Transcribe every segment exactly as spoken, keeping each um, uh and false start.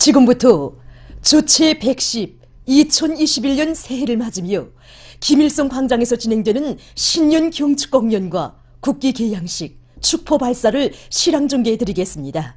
지금부터 주체 백십 이천이십일 년 새해를 맞으며 김일성 광장에서 진행되는 신년 경축 공연과 국기 개양식, 축포 발사를 실황 중계해 드리겠습니다.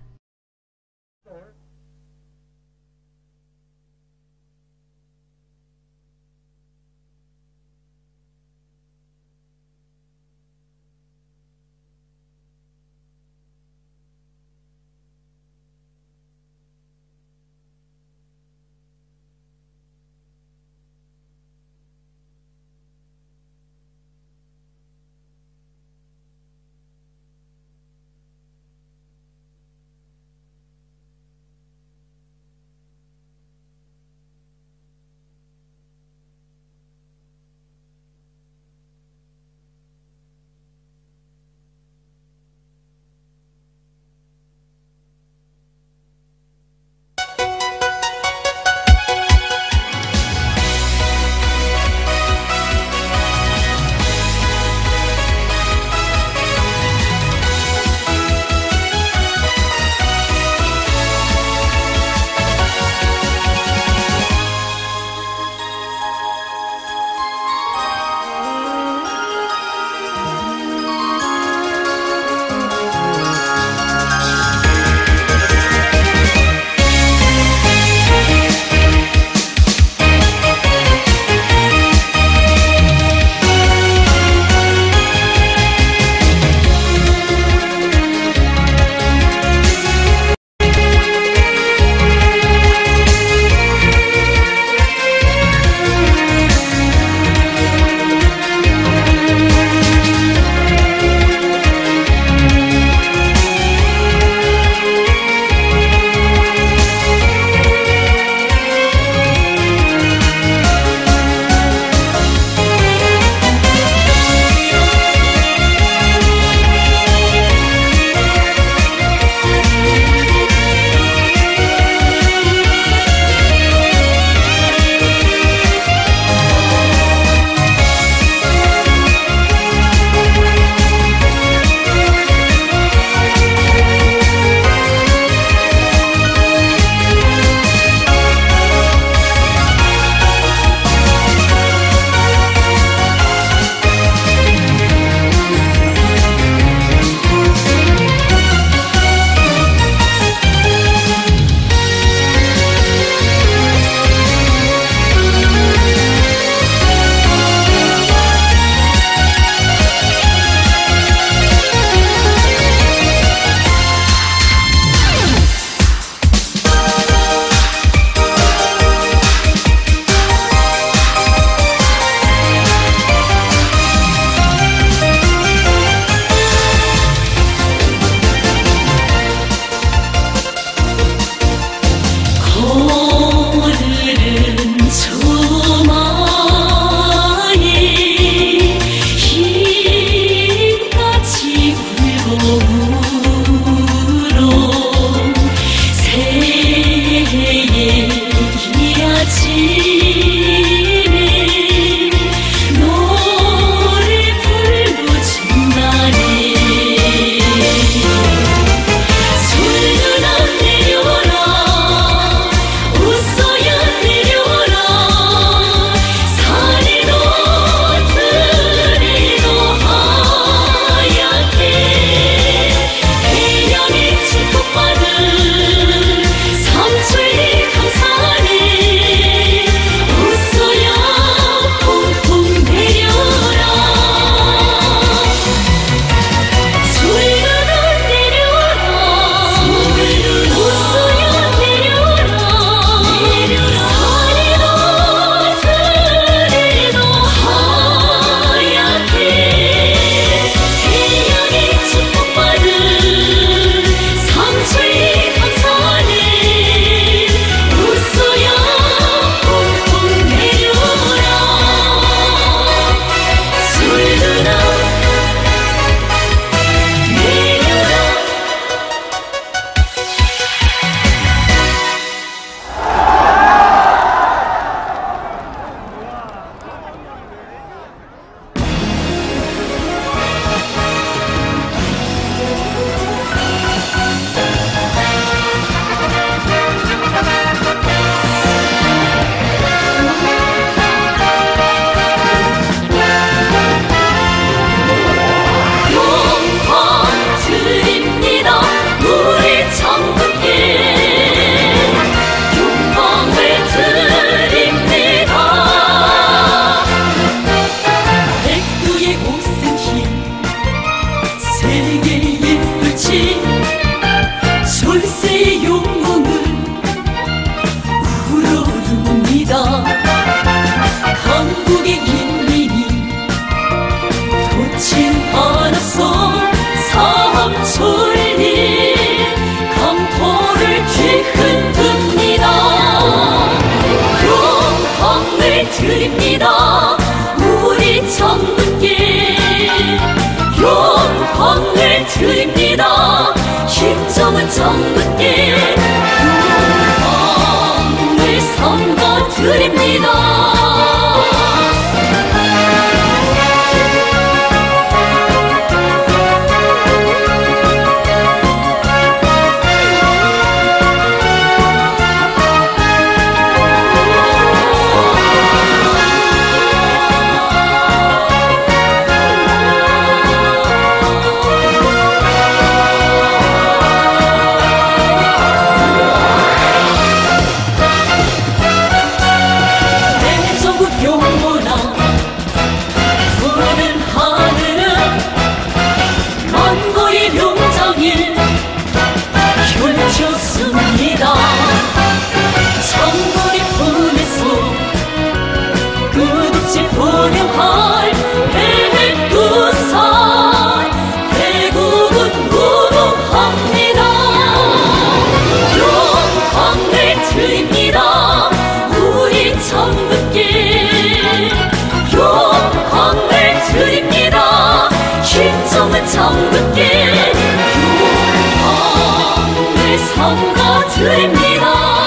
드립니다.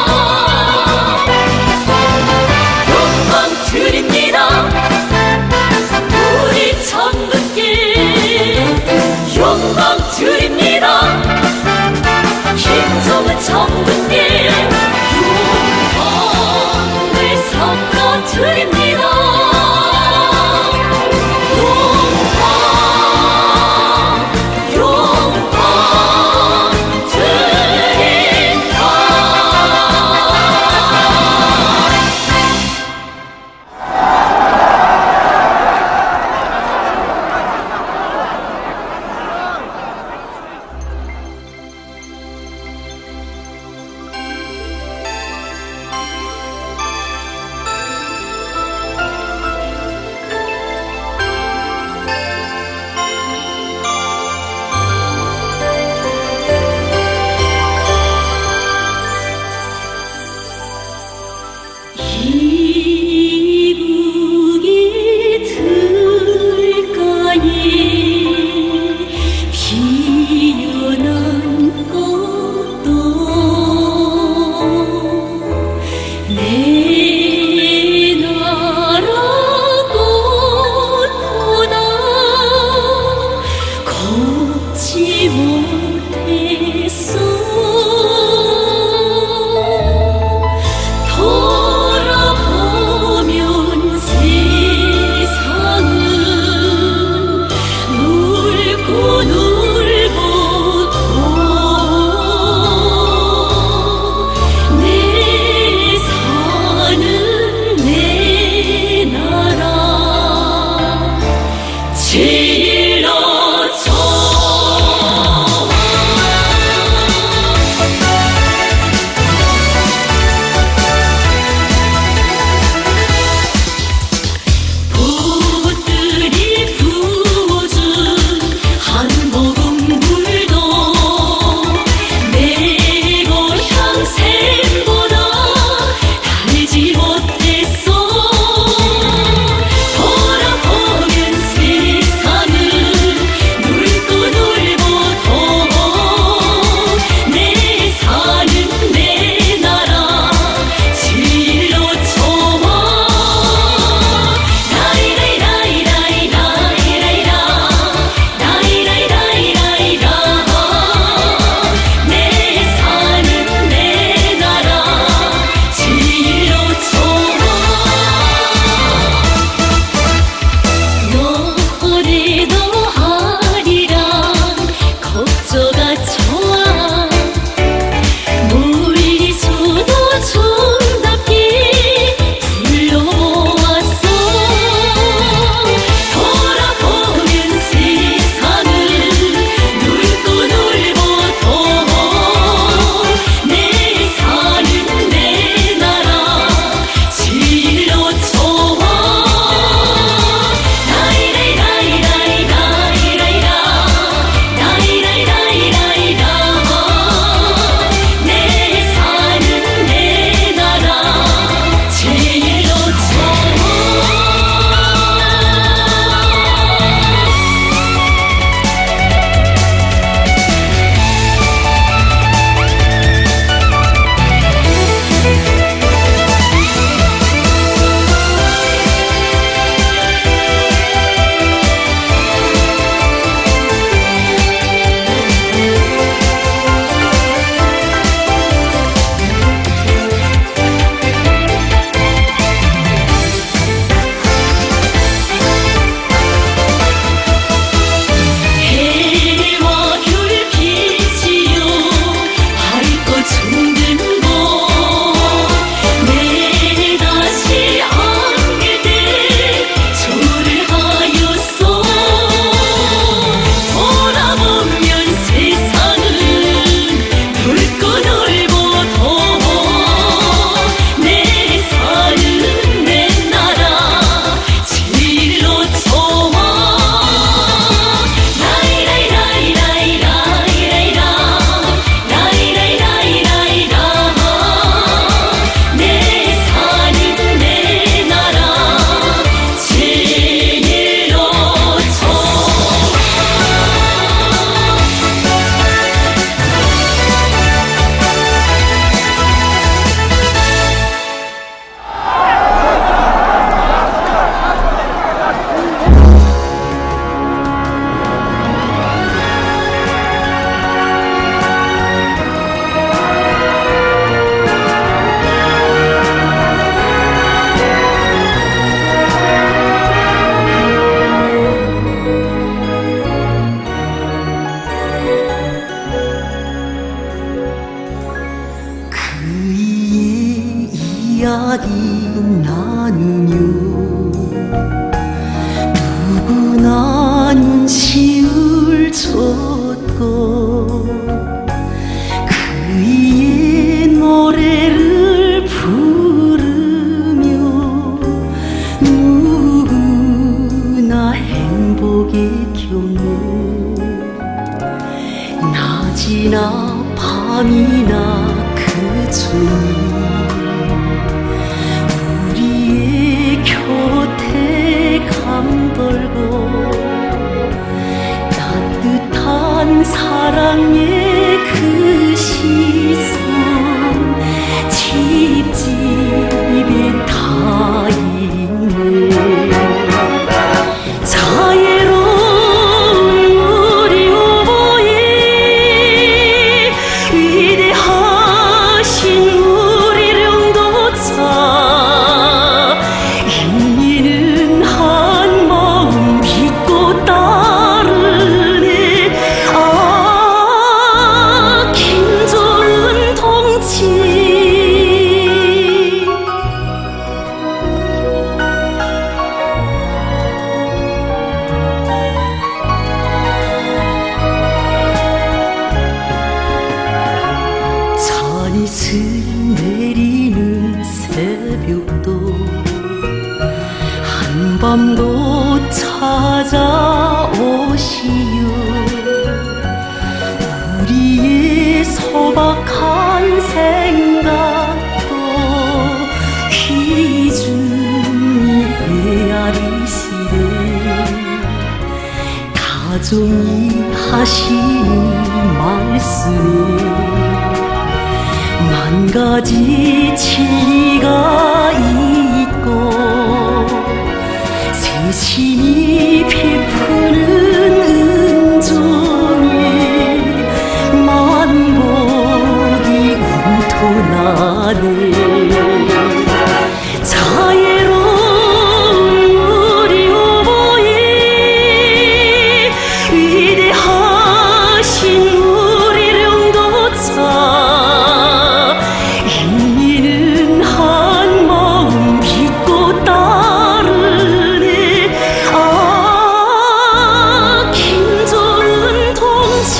영광 드립니다. 우리 전국께 영광 드립니다. 김정은 정부께 영광을 섞어 드립니다. 영광, 영광 드립니다. 이야기 나누며 누구나 눈시울 줬고 그의 노래를 부르며 누구나 행복의 경우 낮이나 밤이나 그중에 우리의 곁에 감돌고 따뜻한 사랑의 그 시선 집집에 다 있네. 자애로운 우리 오보에 위대하신 우리 령도차 인민은 한 마음 믿고 따르네. 아 김정은 통치 잔이슬 내리는 새벽도 한밤도 찾아오시오. 우리의 소박한 생각도 귀중히 헤아리시네. 다정히 하시는 말씀에 만 가지 진리가 있고 세심히 베푸는 은총에 만복이 움터나네. 자애로운 우리 오보에 위대하신 우리 령도차 인민은 한 마음 믿고 따르네. 아 김정은 통치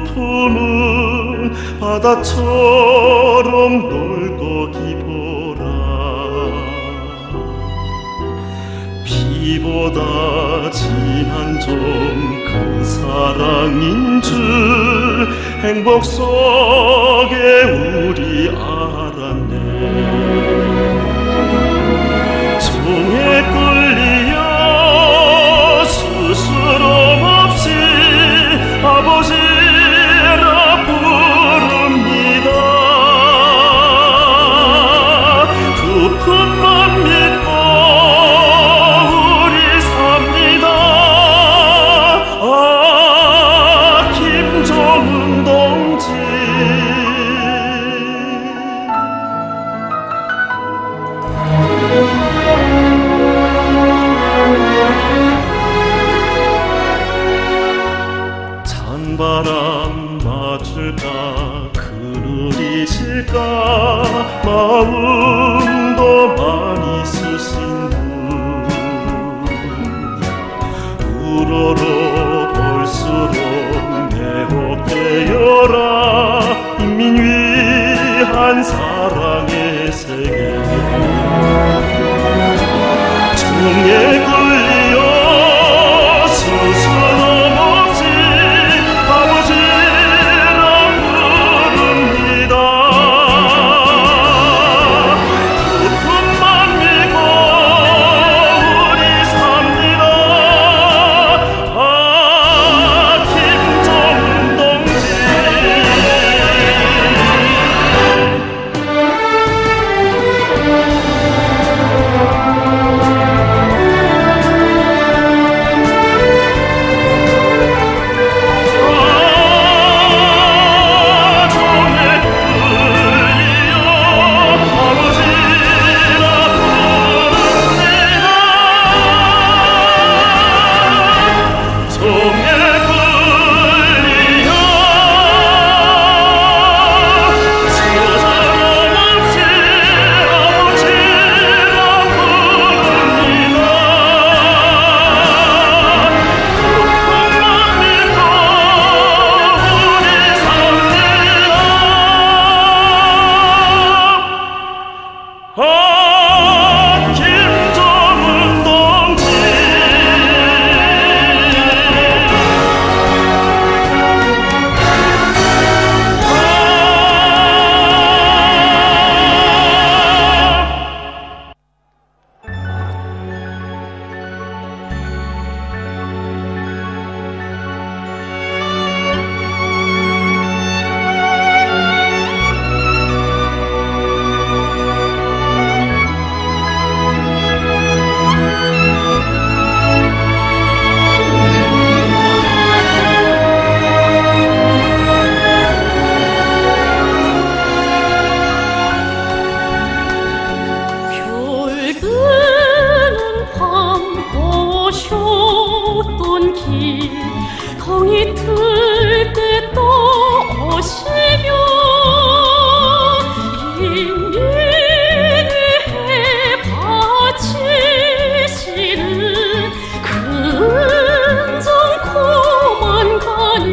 품은 바다처럼 놀고 기보라. 피보다 진한 좀 그 사랑인 줄 행복 속에 우리 알았네. 종에 끌리어 스스럼 없이 아버지라 부릅니다. 그 품만 믿고 우리 삽니다. 아, 김종은 동지. 찬바람 맞을까 그늘이 질까 마음도 많이 쓰신 분 우러러 볼수록 내 어깨여라. 인민 위한 사랑의 세계. 종에 끌리어 스스럼 없이 아버지라 부릅니다. 그 품만 믿고 우리 삽니다. 아, 김종은 동지. 아, 김종은 동지. 별 드는 밤 오셨던 길 덩이 틀 때 또 오시며 인민을 바치시는 근정코만 가네.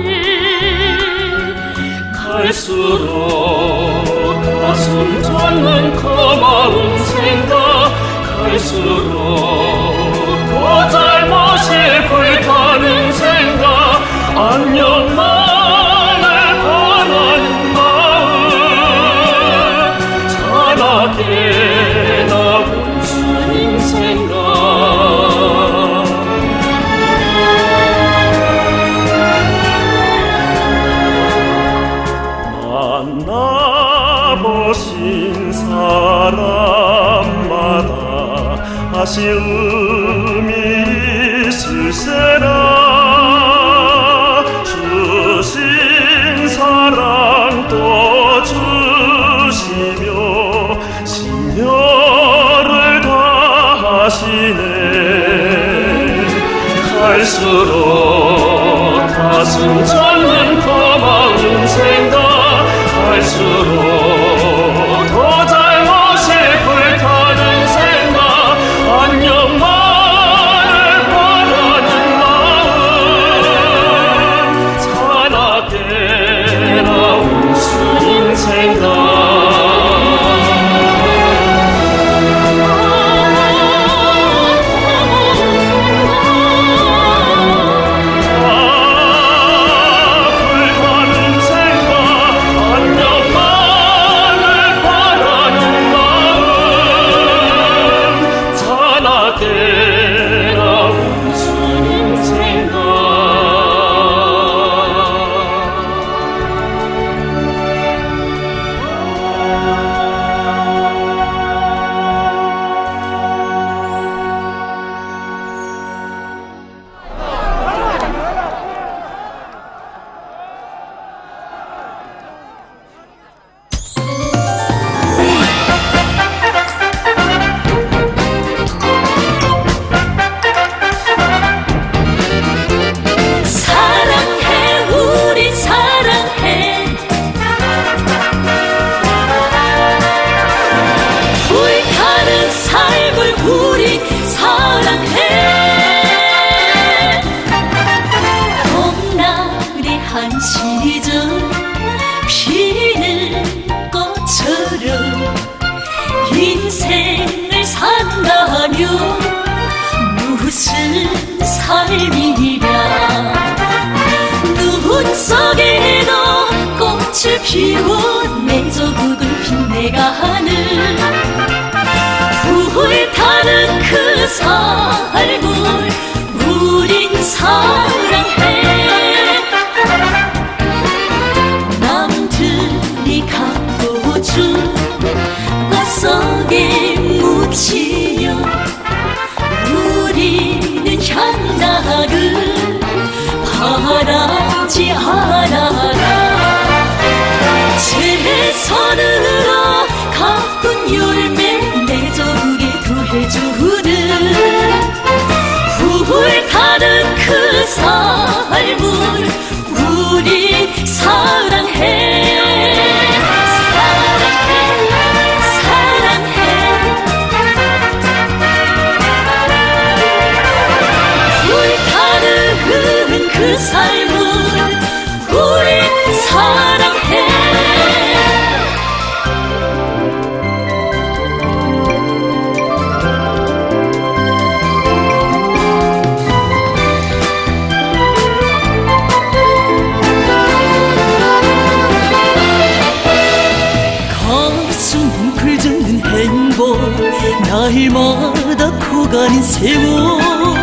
갈수록 가슴 젖는 그 마음 생각 갈수록 더 잘못이 불타는 생각 안녕만을 바라는 마음 찬하게 나 온순인 생각 만나보신 사람마다 아쉬움이 있을세라. 주신 사랑 또 주시며 심려를 다하시네. 갈수록 가슴 젖는 그 마음 생각 갈수록 더 잘못이 불타는 생각 안녕만을 바라는 마음 찬하게 아침이랴 눈 속에도 꽃을 피운 내 조국을 빛내가 하는 불타는 그 삶을 우린 사랑해 남들이 갖고 준 꽃속에 묻히려 우리는 향락을 바라지 않아라 제 손으로 가꾼 열매 내 조국에 더해주는 불타는 그 삶을 우리 사랑해 그 삶을 우리 사랑해 가슴 뭉클젓는 행복 날마다 커가는 세월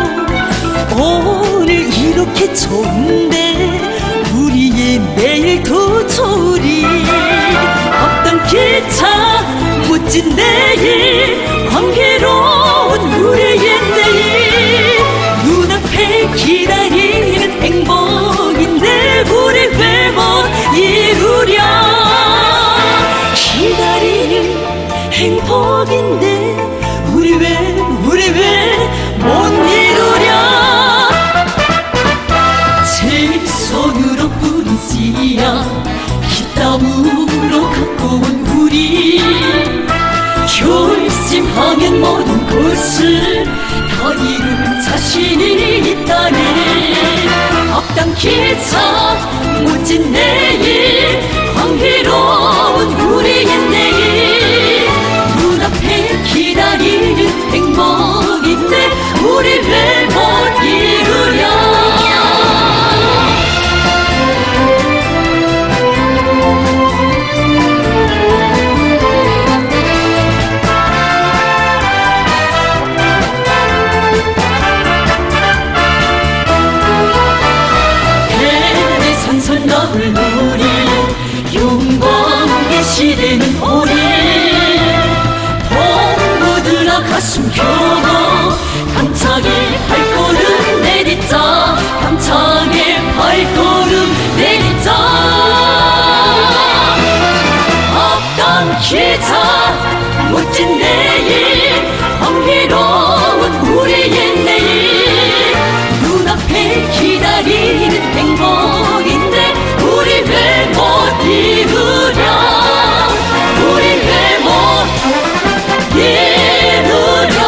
오늘 이렇게 좋은데 우리의 내일 더 좋으리 어떤 기차 멋진 내일 광해로운 우리의 내일 눈앞에 기다리는 행복인데 우리 왜 못 이루랴 기다리는 행복인데 우리 왜 우리 왜 못 이루랴 제 손으로 뿌린 씨야 피땀으로 갖고 온 우리 결심하면 모든 것을 다 이룰 자신이 있다네 앞당 기차 멋진 내일 광해로운 우리의 내일 눈앞에 기다리는 행복인데 우리 왜 못 이루랴 선선함을 누리 영광의 시대는 오리 동무들아 가슴 펴고 당차게 발걸음 내딛자 당차게 발걸음 내딛자 앞당 기차 멋진 내일 광해로운 우리의 내일 눈앞에 기다리는 행복인데 우리 왜 못 이루랴 우리 왜 못 이루랴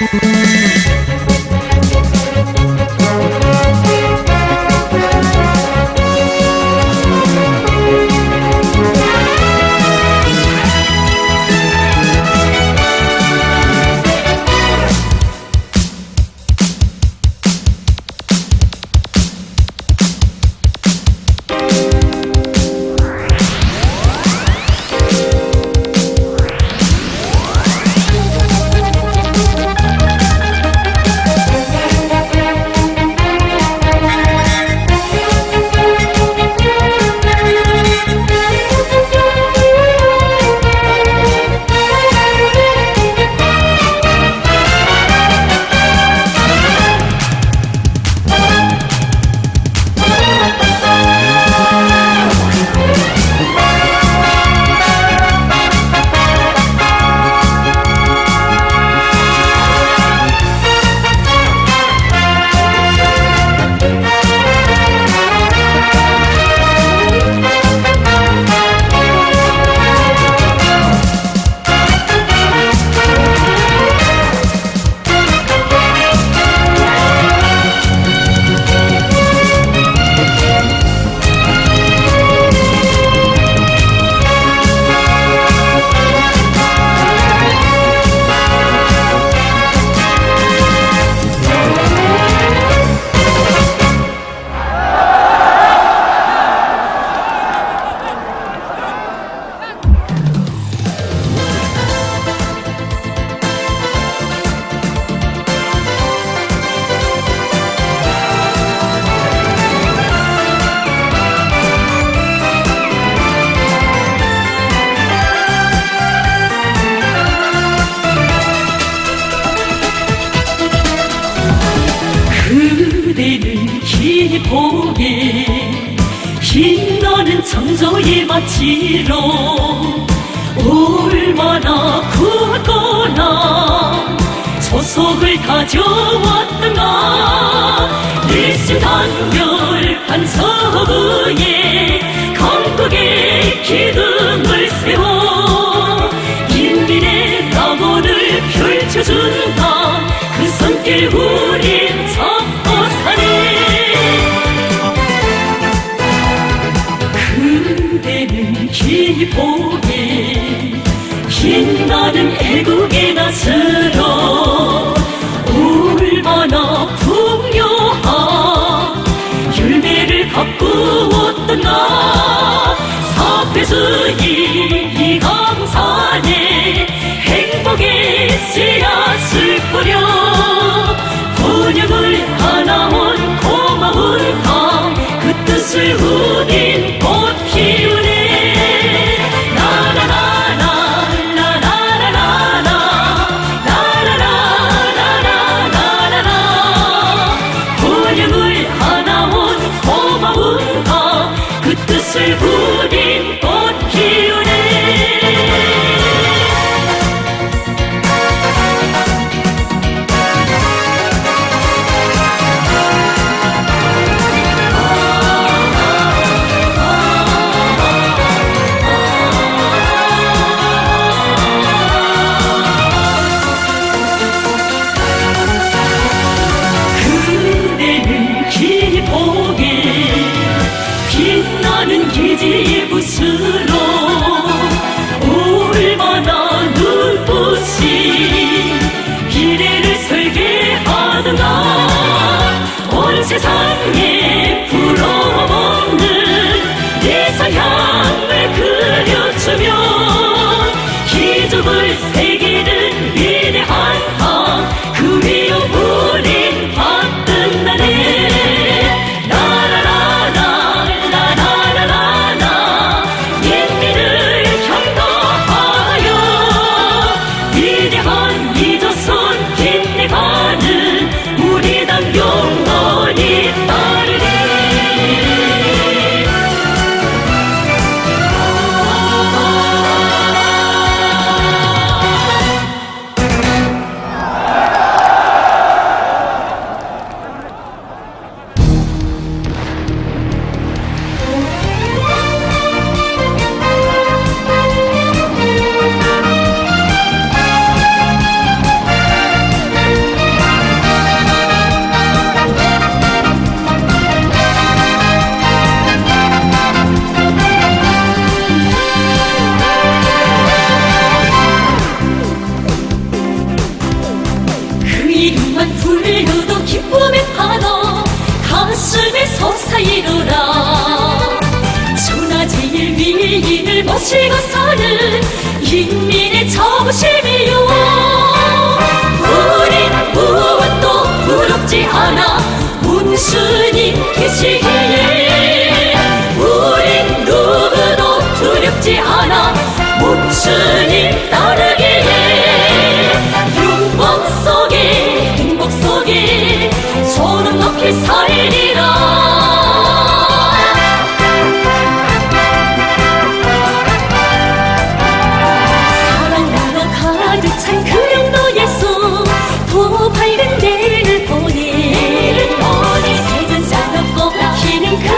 그대는 기포에 빛나는 창조의 마치로 얼마나 굳거나 조속을 가져왔던가 일심단결한 서부에 강국의 기둥을 세워 인민의 낙원을 펼쳐준다. 그 손길 우린 잡고 사네. 그대는 기포에 빛나는 애국의 낯으로 얼마나 풍요한 열매를 가꾸었던가. 사패수이 이 강산에 행복의 씨앗을 뿌려 번영을 하나온 고마운 땅 그 뜻을 우린 꽃 피우네. 나나나나 나나나나나 나나나 외치고 사는 인민의 자부심이요. 우린 무엇도 부럽지 않아 문수님 계시기에. 우린 누구도 두렵지 않아 문수님 따르기에. 영광 속에 행복 속에 소름 높이 살리라. 찬 그 영도에서 더 밝은 내일을 보니 세상 사롭고 기는 그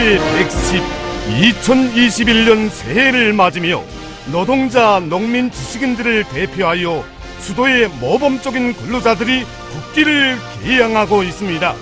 초의 백십, 이천이십일 년 새해를 맞으며 노동자, 농민, 지식인들을 대표하여 수도의 모범적인 근로자들이 국기를 개양하고 있습니다.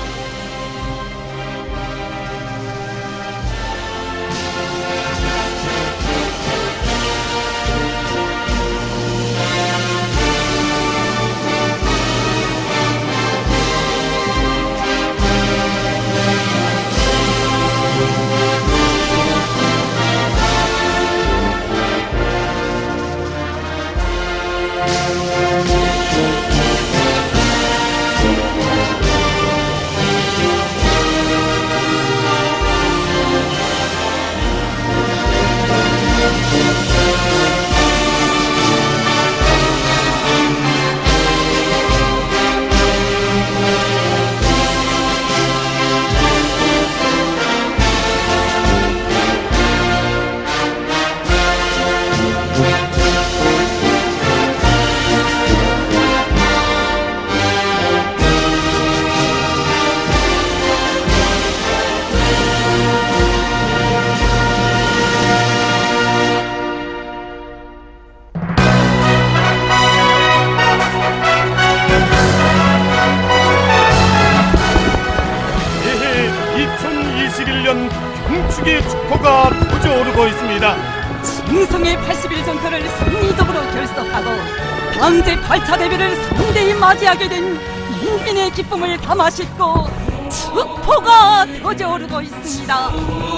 이천이십일 년 경축의 축포가 터져오르고 있습니다. 징성의 팔십 일 전투를 승리적으로 결석하고 방제 팔 차 대비를 성대히 맞이하게 된 인민의 기쁨을 담아 싣고 축포가 터져오르고 있습니다.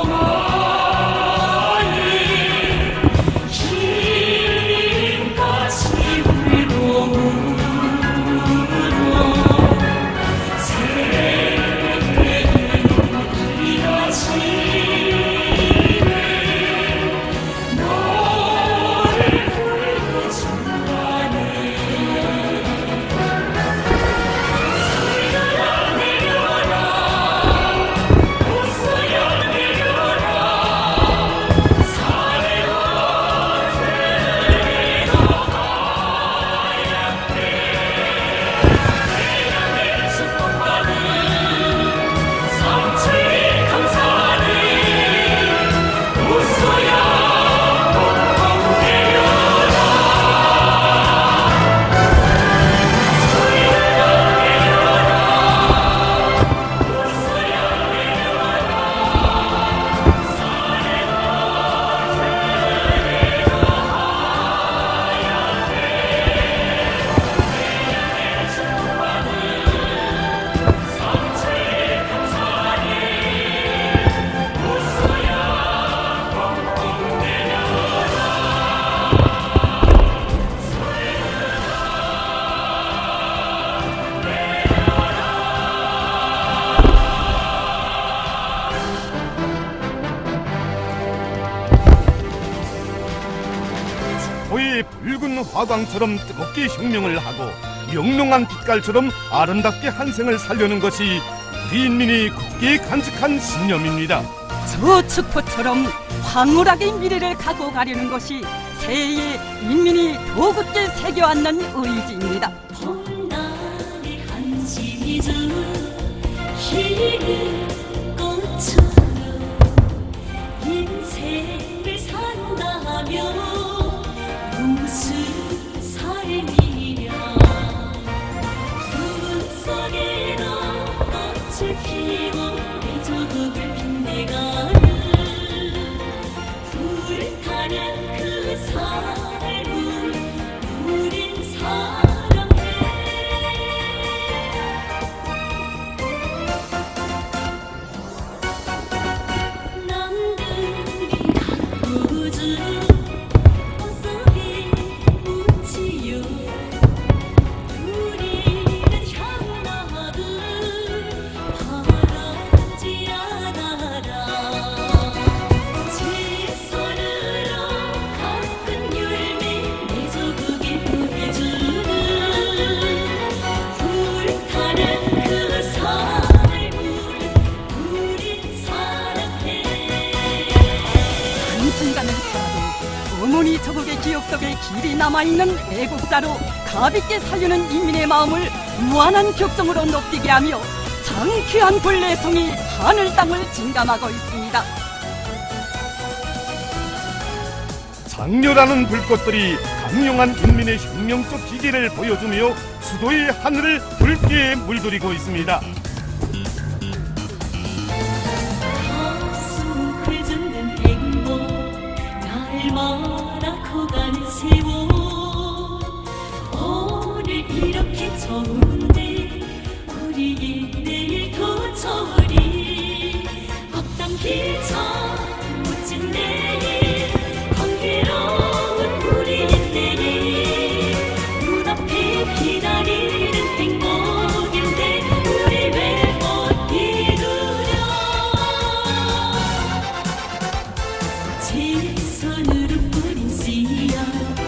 소의 붉은 화광처럼 뜨겁게 혁명을 하고 영롱한 빛깔처럼 아름답게 한생을 살려는 것이 우리 인민이 굳게 간직한 신념입니다. 저 축포처럼 황홀하게 미래를 가고 가려는 것이 새해에 인민이 더 굳게 새겨안는 의지입니다. 봄날의 한심이 주 희는 꽃처럼 인생을 산다며 무슨 삶이랴 푸른 속에로 꽃을 피워 내 조국을 빛내가는 불타는 그 삶을 우린 사랑해. 남들이 가꾸준 어머니 저국의 기억 속에 길이 남아있는 애국자로 가볍게 살려는 인민의 마음을 무한한 격정으로 높이게 하며 상쾌한 불내성이 하늘 땅을 진감하고 있습니다. 장렬하는 불꽃들이 강력한 인민의 혁명적 기계를 보여주며 수도의 하늘을 붉게 물들이고 있습니다. 가슴 끓는 행복 날마다 커가는 세월 오늘 이렇게 좋은데 우리 내일 더 좋으리 앞당길 참 멋진 내일 감기로운 우리 내일 눈앞에 기다리는 행복인데 우리 왜 못 이루려 제 손으로 뿌린 씨앗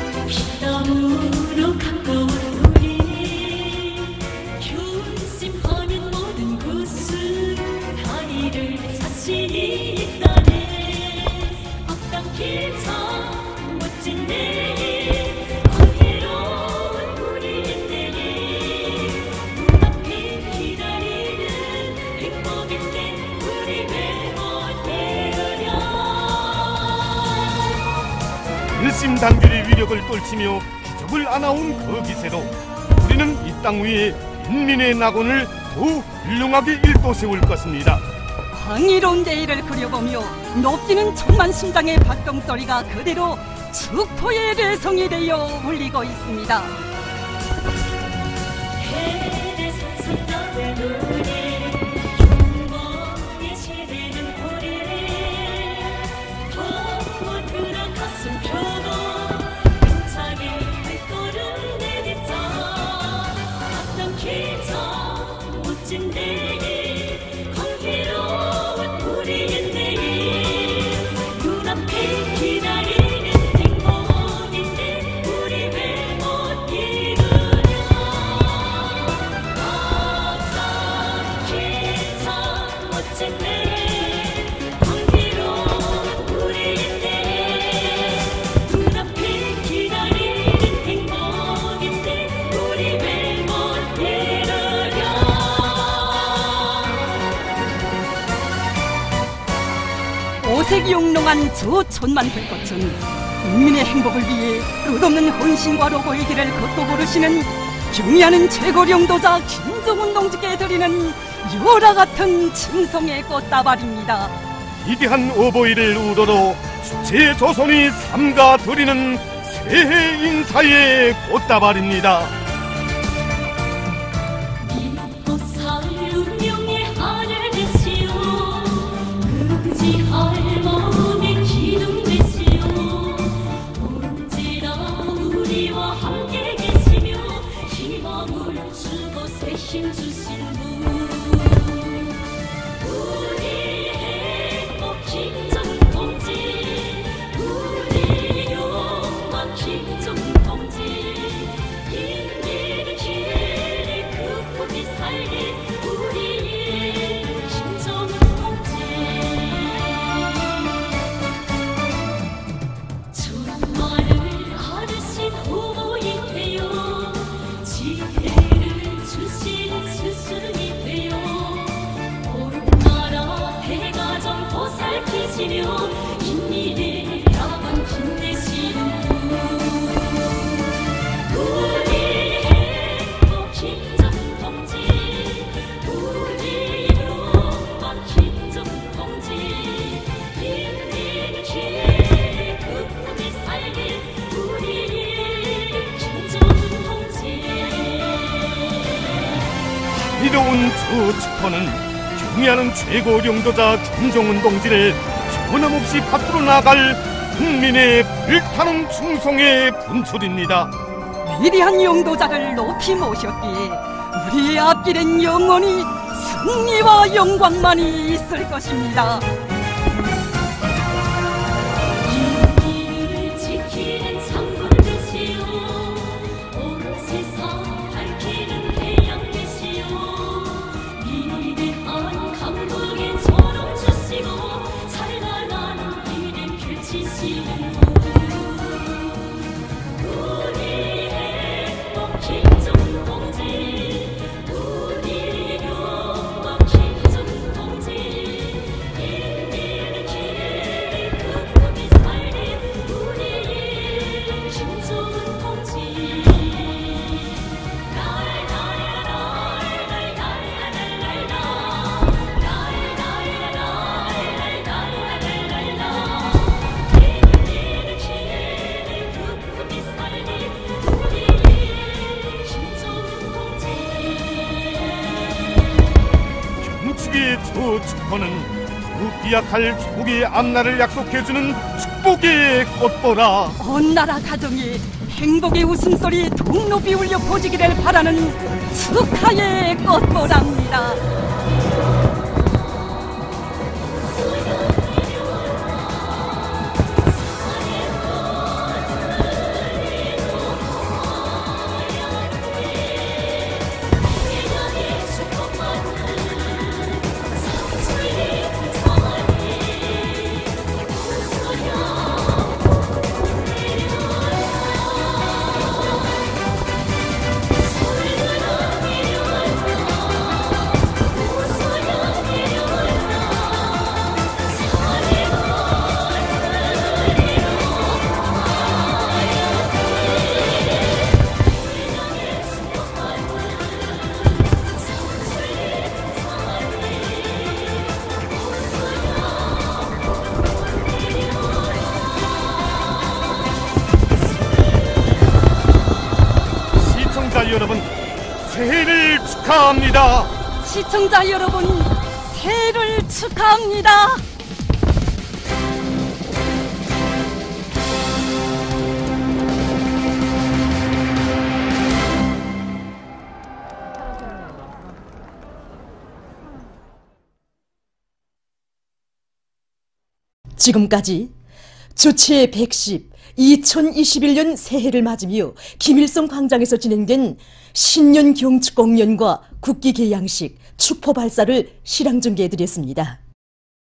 피땀으로 가까운 우리 결심하는 모든 곳은 다리를 자신이 있다네 앞당길 참 멋진 내일 감기로운 우리 내일 눈앞에 기다리는 행복인데 우리 왜 못 이루려 일심단결의 위력을 떨치며 기적을 안아온 그 기세로 우리는 이 땅 위에 인민의 낙원을 더욱 훌륭하게 일도 세울 것입니다. 광의로운 내일을 그려보며 높이는 천만 심장의 박동소리가 그대로 축포의 레성이 되어 울리고 있습니다. 해내산산 떠는 우리 흉보의 시대는 우리 더 들어갔음 펴고 힘차게 발걸음 내딛자 앞당길 저 멋진 내일 감기로운 우리의 내일 눈앞에 기다리는 행복인데 우리 왜 못 이루려 앞당길 저 멋진 내일 감기로운 우리의 내일 눈앞에 기다리는 행복인데 우리 왜 못 이루려 오색이 용롱한 저 천만 불꽃은 인민의 행복을 위해 끝없는 헌신과 로고의 길을 걷고 걸으시는 경의하는 최고령도자 김정은 동지께 드리는 열화 같은 칭송의 꽃다발입니다. 위대한 어버이를 우러러 주체 조선이 삼가 드리는 새해 인사의 꽃다발입니다. 이곳살 운명의 하늘 되시오 의지할 마음의 기둥 되시오 언제나 우리와 함께 계시며 희망을 주고 새 힘 주신 분 우리 행복 김정은 동지 우리 영광 김정은 동지 인민의 길을 극복히 살린 우리의 김정은 동지 정말을 하르신 후보이 되어 지혜를 주신 스승이 되어 온 나라 대가정 보살피시며 인민의 야만 빛내시는 분 우리 행복 김정은 동지 우리 영광 김정은 동지 인민의 길을 극복히 살린 우리의 김정은 동지 이로운 저 축포는 경의하는 최고령도자 김정은 동지를 변함없이 받들어 나갈 국민의 불타는 충성의 분출입니다. 위대한 용도자를 높이 모셨기에 우리의 앞길엔 영원히 승리와 영광만이 있을 것입니다. 인민을 지키는 창문 되시오 온 세상 밝히는 태양 되시오 위대한 강국의 조롱 주시고 찬란한 미래 펼치시는 분 우리 행복 김정은 동지 우리 영광 그 축포는 그 비약할 축복의 앞날을 약속해주는 축복의 꽃보라. 온 나라 가정이 행복의 웃음소리 더욱 높이 울려 퍼지기를 바라는 축하의 꽃보랍니다. 여러분, 새해를 축하합니다. 시청자 여러분, 새해를 축하합니다. 지금까지 주체 백십 이천이십일 년 새해를 맞으며 김일성 광장에서 진행된 신년 경축 공연과 국기 개양식, 축포 발사를 실황 중계해드렸습니다.